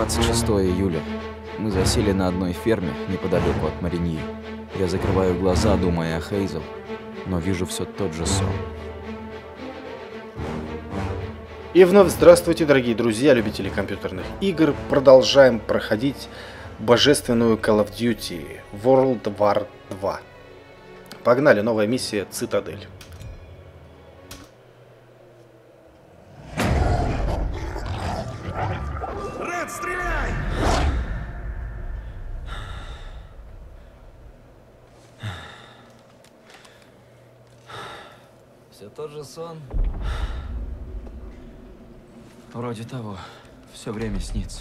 26 июля. Мы засели на одной ферме неподалеку от Мариньи. Я закрываю глаза, думая о Хейзел, но вижу все тот же сон. И вновь здравствуйте, дорогие друзья, любители компьютерных игр. Продолжаем проходить божественную Call of Duty World War 2. Погнали, новая миссия Цитадель. Ред, стреляй! Все тот же сон? Вроде того. Все время снится.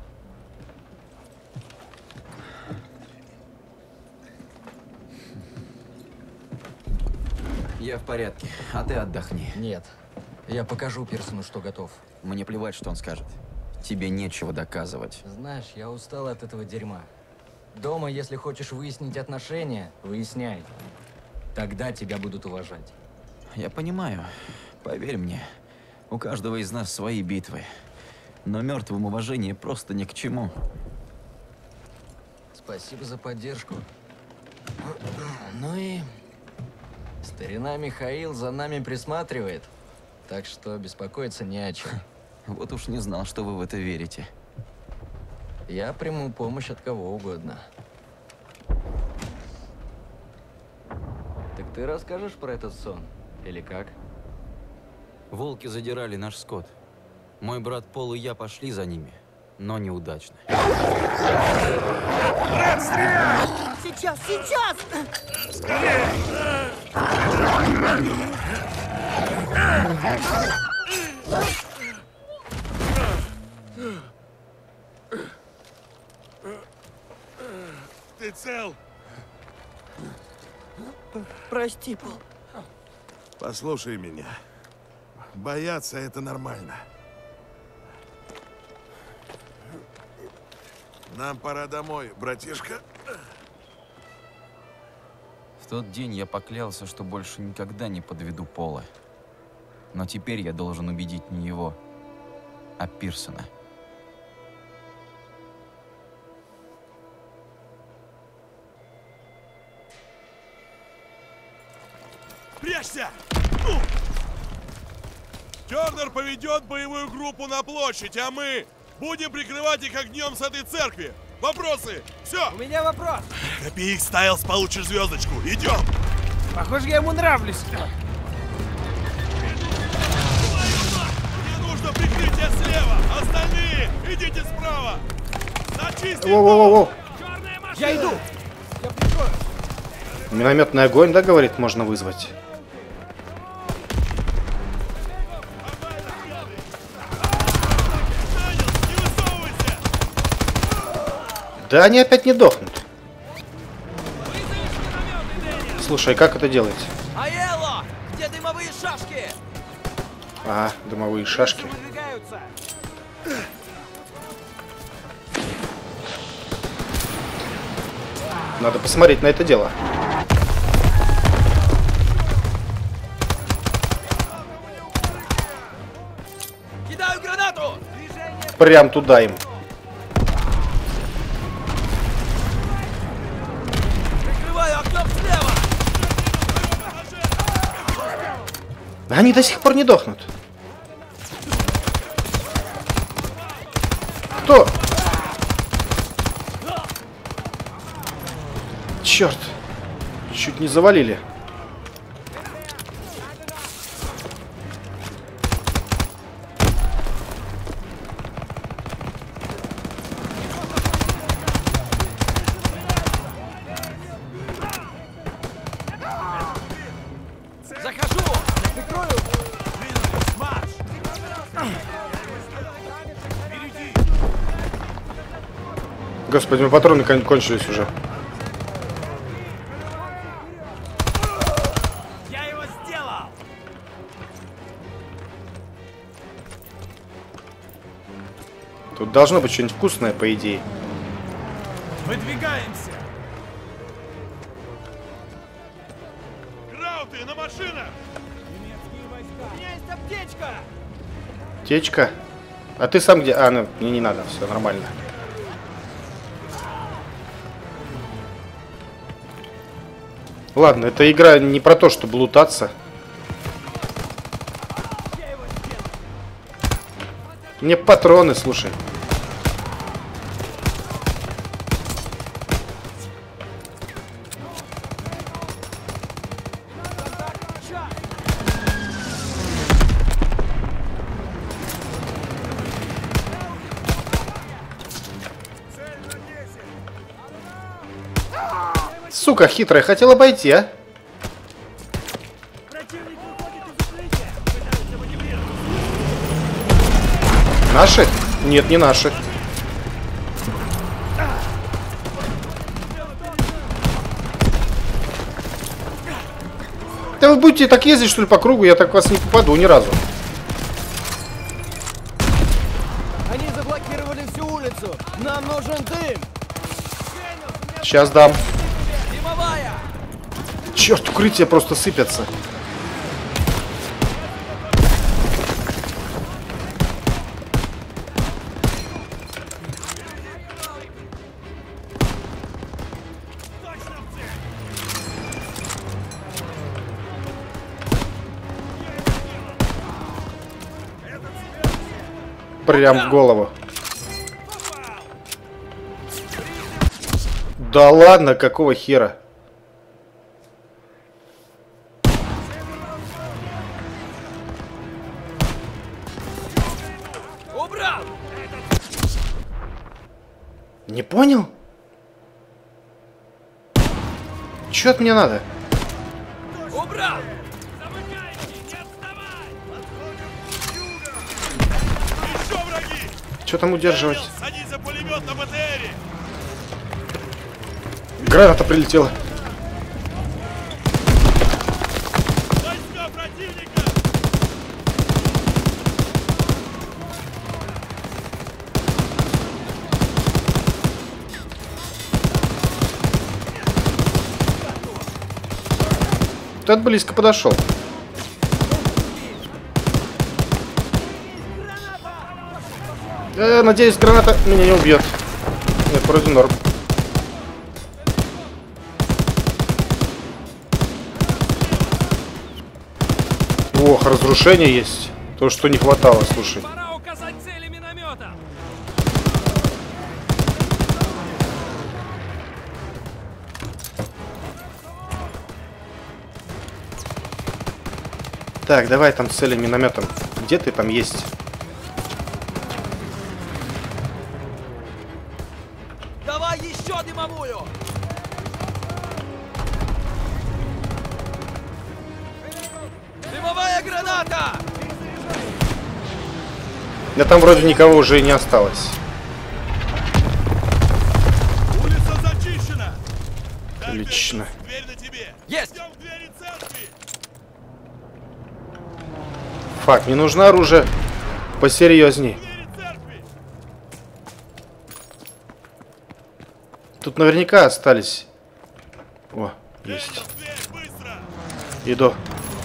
Я в порядке, а ты отдохни. Нет. Я покажу Пирсону, что готов. Мне плевать, что он скажет. Тебе нечего доказывать. Знаешь, я устал от этого дерьма. Дома, если хочешь выяснить отношения, выясняй. Тогда тебя будут уважать. Я понимаю. Поверь мне, у каждого из нас свои битвы. Но мертвым уважение просто ни к чему. Спасибо за поддержку. Ну и... Старина Михаил за нами присматривает. Так что беспокоиться не о чем. Вот уж не знал, что вы в это верите. Я приму помощь от кого угодно. Так ты расскажешь про этот сон? Или как? Волки задирали наш скот. Мой брат Пол и я пошли за ними, но неудачно. Ред, стреляй! Сейчас, сейчас! Ты цел? Прости, Пол. Послушай меня. Бояться — это нормально. Нам пора домой, братишка. В тот день я поклялся, что больше никогда не подведу Пола. Но теперь я должен убедить не его, а Пирсона. Прячься! Тернер поведет боевую группу на площадь, а мы будем прикрывать их огнем с этой церкви. Вопросы? Все! У меня вопрос. Копи их, Стайлс, получишь звездочку. Идем! Похоже, я ему нравлюсь. Мне нужно прикрытие слева! Остальные идите справа! Зачистить! Воу-воу-воу! Я иду. Я прикрою. Минометный огонь, да, говорит, можно вызвать? Да они опять не дохнут. Слушай, как это делать? Аэлло! Где дымовые шашки? Ага, дымовые шашки. Выдвигаются. Надо посмотреть на это дело. Кидаю гранату! Прям туда им. Прикрываю окном слева! Они до сих пор не дохнут. Кто? Черт. Чуть не завалили. Захожу! Прикрою! Марш! Господи, патроны кончились уже. Я его сделал. Тут должно быть что-нибудь вкусное, по идее. Выдвигаемся. Крауты, на машинах! У меня есть аптечка. Течка. А ты сам где? А, ну, мне не надо, все нормально. Ладно, эта игра не про то, чтобы лутаться. Мне патроны, слушай. Сука, хитрая, хотел обойти, а? Противник выходит из укрытия. Пытаются маневрировать. Наши? Нет, не наши. Да вы будете так ездить, что ли, по кругу? Я так в вас не попаду ни разу. Они заблокировали всю улицу. Нам нужен дым. Сейчас дам. Дымовая. Черт, укрытия просто сыпятся. Прям в голову. Да ладно, какого хера? Убрал. Не понял? Чё от меня надо? Убрал. Еще враги! Чё там удерживать? Садись за пулемет на БТРе! Граната прилетела. Войска противника! Тот близко подошел. Надеюсь, граната меня не убьет. Нет, вроде норм. Ох, разрушение есть. То, что не хватало, слушай. Пора указать цели миномета. Так, давай там с целым минометом. Где ты там есть? Давай еще дымовую. Дымовая граната. Да там вроде никого уже и не осталось. Улица зачищена! Отлично. Дверь на тебе! Есть. Идем к двери церкви! Фак, мне нужно оружие посерьезней. Двери церкви! Тут наверняка остались. О, есть. Дэниел, дверь, быстро! Иду.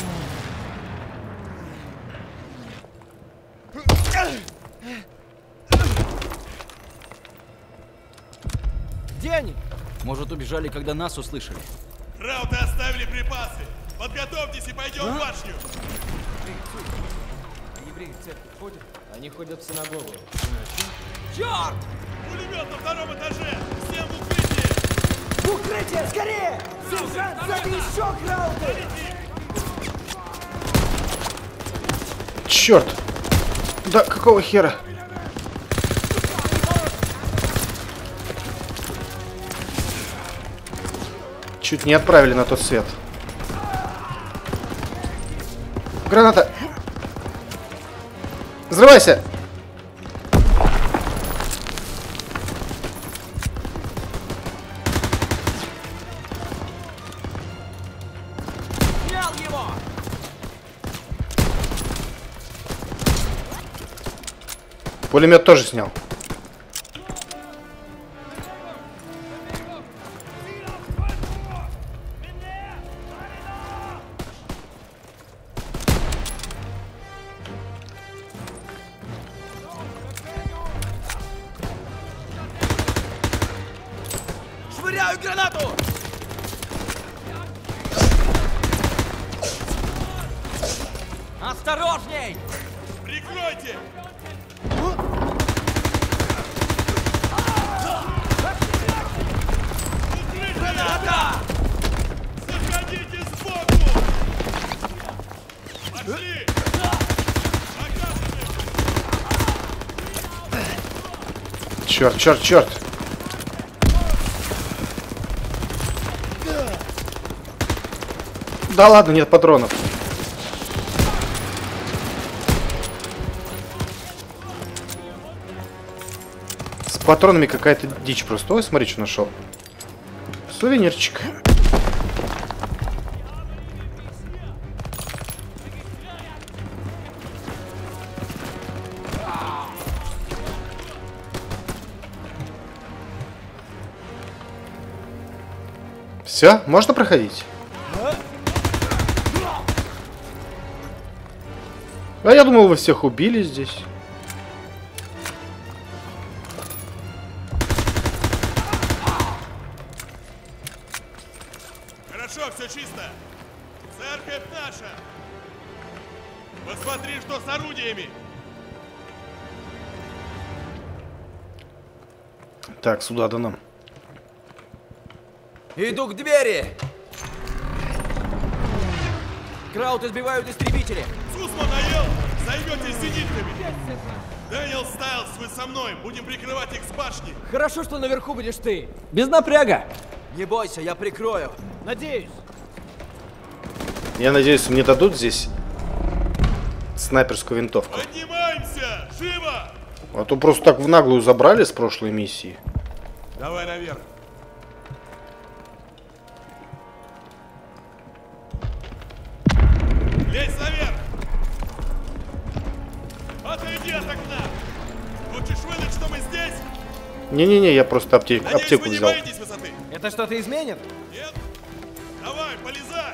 Где они? Может, убежали, когда нас услышали? Крауты оставили припасы! Подготовьтесь и пойдем в башню! Они ходят в синагогу. Черт! Пулемет на втором этаже! Всем в укрытие! В укрытие, скорее! Сержант, сзади еще крауты! Черт! Да какого хера? Чуть не отправили на тот свет. Граната! Взрывайся! Снял его! Пулемет тоже снял. Осторожней! Прикройте! Граната! Заходите сбоку! Пошли! Черт, черт, черт. Да ладно, нет патронов. С патронами какая-то дичь просто. Ой, смотри, что нашел. Сувенирчик. Все, можно проходить? А я думал, вы всех убили здесь. Хорошо, все чисто. Церковь наша. Посмотри, что с орудиями. Так, сюда да нам. Иду к двери! Краут избивают истребители! Сусман наел! Займетесь зенитками! Дэниел Стайлс, вы со мной! Будем прикрывать их с башни! Хорошо, что наверху будешь ты. Без напряга! Не бойся, я прикрою. Надеюсь! Я надеюсь, мне дадут здесь снайперскую винтовку. Поднимаемся! Живо! А то просто так в наглую забрали с прошлой миссии. Давай наверх! Лезь наверх! Отойди от окна! Хочешь выдать, что мы здесь? Не-не-не, я просто Надеюсь, аптеку вы не взял. боитесь высоты? Это что-то изменит? Нет? Давай, полезай!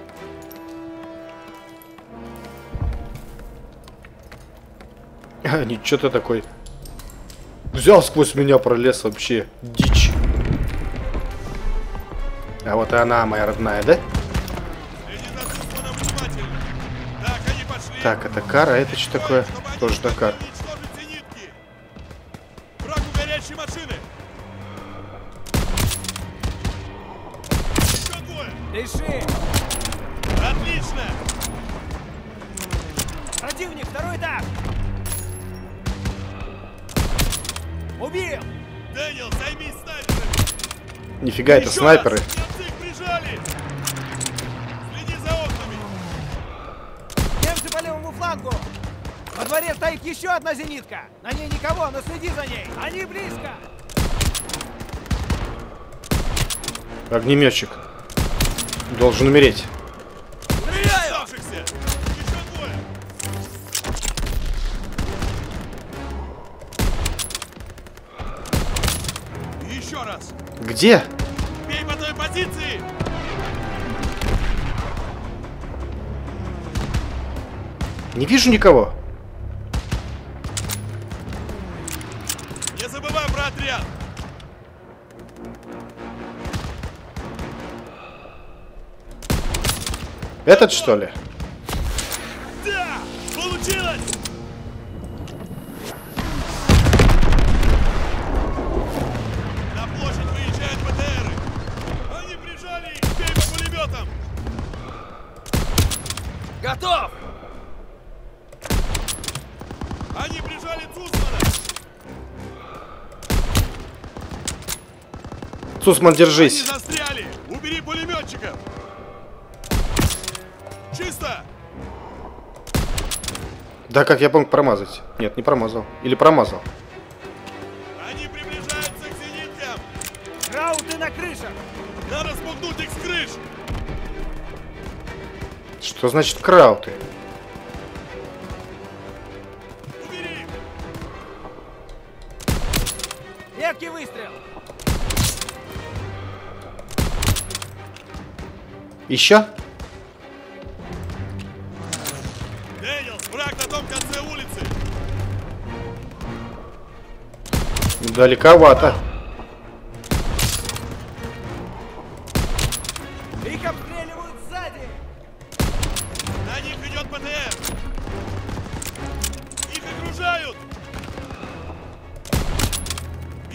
Ничего ты такой. Взял сквозь меня, пролез вообще. Дичь. А вот и она, моя родная, да? Следи за Сусманом внимательно. Так, они пошли. Так, это кара, а это что такое? Чтобы они Тоже Дакар. не уничтожить зенитки. Враг у горящей машины. Еще двое. Реши! Отлично! Противник, второй этап! Убил! Дэниел, займись снайперами. Нифига, это Еще снайперы. раз. Немцы их прижали. Следи за окнами. Немцы по левому флангу! Во дворе стоит еще одна зенитка! На ней никого, но следи за ней! Они близко! Огнеметчик. Должен умереть. Оставшихся. Еще двое. И еще раз. Где? Бей по той позиции. Не вижу никого. Не забывай про отряд. Этот, что ли? Да! Получилось! На площадь выезжают БТРы. Они прижали их. Бей по пулеметам. Готов! Они прижали Цусмана. Сусман, Они держись. застряли. Убери пулеметчиков. Чисто. Да как я помог промазать? Нет, не промазал. Или промазал. Они приближаются к зениткам. Крауты на крышах! Надо спугнуть их с крыш. Что значит крауты? Убери их. Меткий выстрел! Еще? Дэниел, враг на том конце улицы. Далековато. Их обстреливают сзади! На них идет БТР.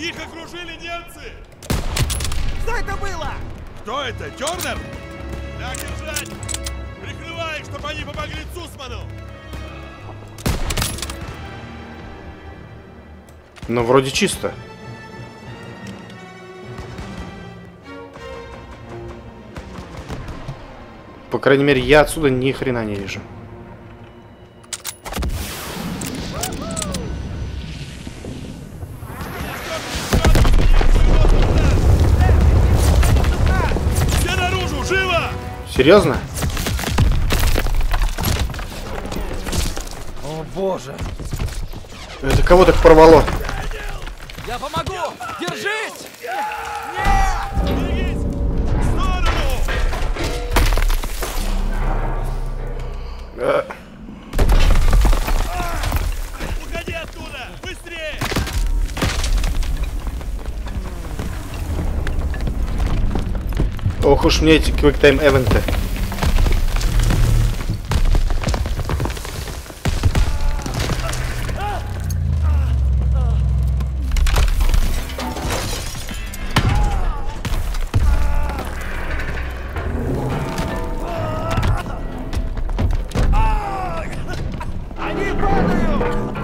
Их окружили немцы! Что это было? Кто это? Тернер? Так держать! Прикрывай их, чтобы они помогли Цусману! Но вроде чисто. По крайней мере, я отсюда ни хрена не вижу. Все наружу! Живо! Серьезно? О боже! Это кого так порвало? Я помогу! Держись! Берегись! В сторону! Уходи оттуда! Быстрее! Ох уж мне эти квиктайм эвенты. Они падают!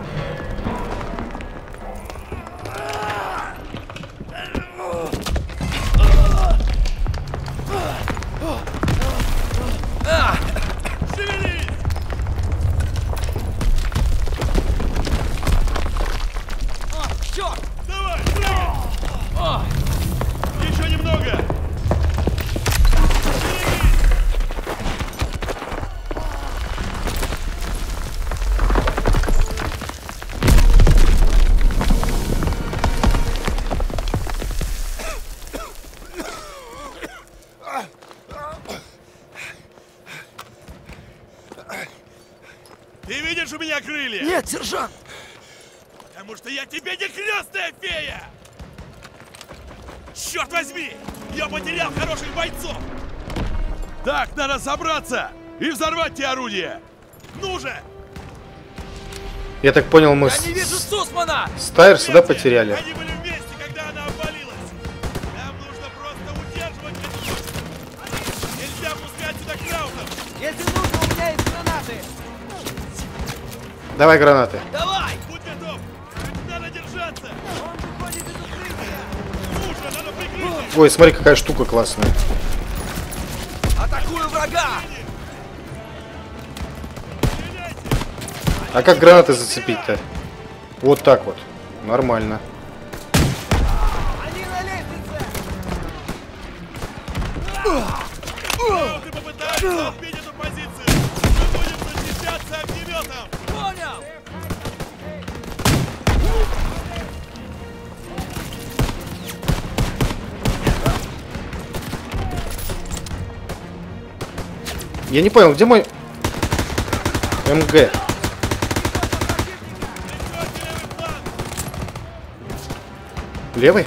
Шевелись! Черт! Давай! Прыгай! Еще немного! Ты видишь у меня крылья? Нет, сержант! Потому что я тебе не крестная фея! Черт возьми! Я потерял хороших бойцов! Так, надо собраться и взорвать те орудия! Ну же! Я так понял, мы Я не вижу Цусмана! Стайрса, да, потеряли? Они были вместе, когда она обвалилась! Нам нужно просто удерживать эту точку! Нельзя пускать сюда краутов! Если нужно, у меня есть гранаты! Давай гранаты. Давай! Будь готов! Надо держаться! Он выходит из укрытия! Ну же, надо прикрыть! Ой, смотри, какая штука классная. Атакую врага! А как гранаты зацепить-то? Вот так вот. Нормально. Они на лестнице! Крауты попытаются отбить эту позицию! Мы будем защищаться огнеметом! Понял! Я не понял, где мой МГ? Левый?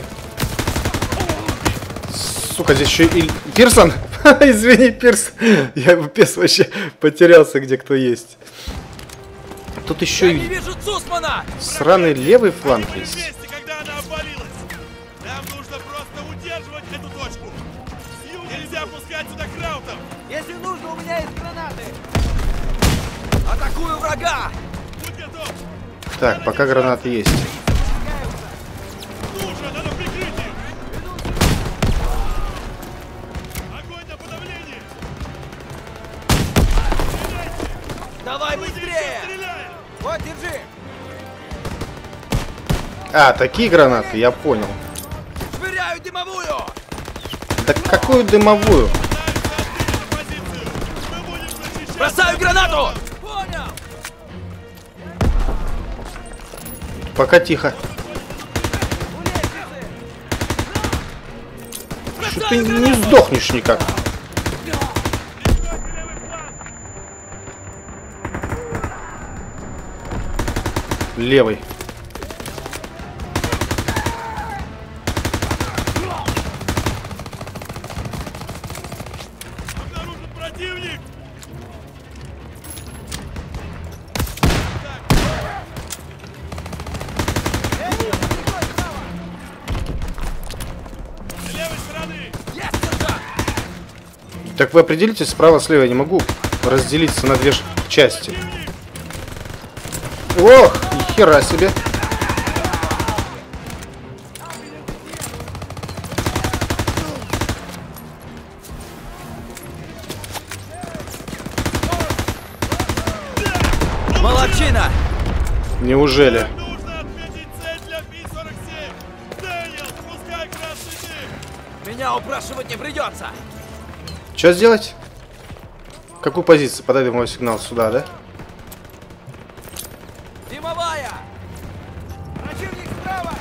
Сука, здесь еще и... Пирсон! Извини, Пирс. Я без вообще потерялся, где кто есть. Тут еще Я не и вижу Цусмана! сраный левый фланг Мы были есть. вместе, когда она обвалилась! Нам нужно просто удерживать эту точку! Нельзя пускать сюда краутов! Если нужно, у меня есть гранаты! Атакую врага! Будь готов! Так, пока гранаты есть. Ну же, надо прикрыть их! Огонь на подавление! Давай быстрее! Стреляем! Вот, держи! А, такие гранаты, я понял. Швыряю дымовую! Да какую дымовую? Бросаю гранату! Понял! Пока тихо. Что ты не сдохнешь никак? Левый. Обнаружен противник! Так вы определитесь, справа-слева я не могу разделиться на две части. Ох, ни хера себе. Молодчина! Неужели? Нужно отметить цель для Пи-47! Дэниел, спускай красный дым! Меня упрашивать не придется! Что сделать? Какую позицию? Подай мой сигнал сюда, да? Дымовая! Противник справа!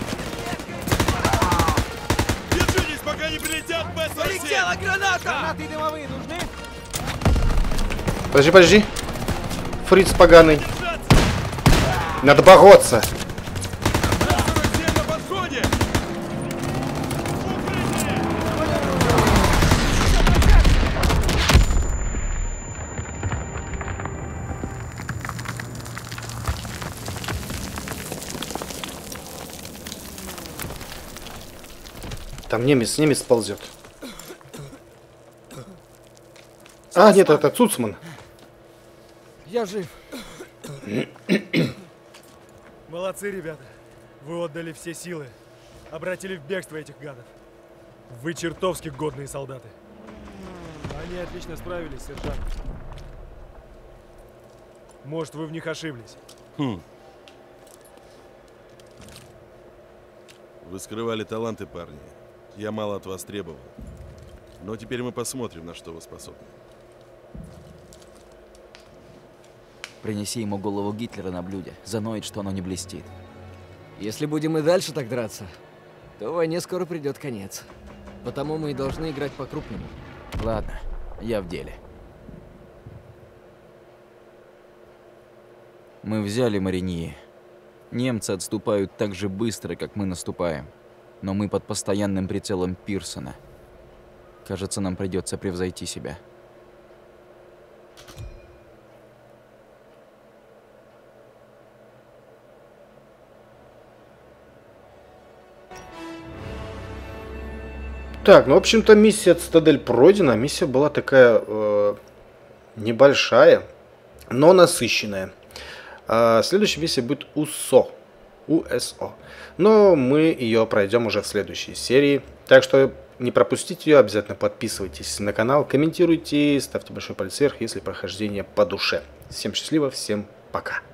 Держитесь, пока не прилетят Б-47! Полетела граната! Гранаты дымовые нужны? Подожди, подожди. Фриц поганый. Держаться! Надо бороться. Б-47 на подходе! Укрытие! Там немец ползет. А, нет, это Цуцман. Я жив. Молодцы, ребята. Вы отдали все силы. Обратили в бегство этих гадов. Вы чертовски годные солдаты. Они отлично справились, сержант. Может, вы в них ошиблись. Вы скрывали таланты, парни. Я мало от вас требовал. Но теперь мы посмотрим, на что вы способны. Принеси ему голову Гитлера на блюде. Заноет, что оно не блестит. Если будем и дальше так драться, то войне скоро придет конец. Потому мы и должны играть по-крупному. Ладно, я в деле. Мы взяли Мариньи. Немцы отступают так же быстро, как мы наступаем. Но мы под постоянным прицелом Пирсона. Кажется, нам придется превзойти себя. Так, ну, в общем-то, миссия Цитадель пройдена. Миссия была такая небольшая, но насыщенная. Следующая миссия будет УСО. Но мы ее пройдем уже в следующей серии. Так что не пропустите ее, обязательно подписывайтесь на канал, комментируйте, ставьте большой палец вверх, если прохождение по душе. Всем счастливо, всем пока.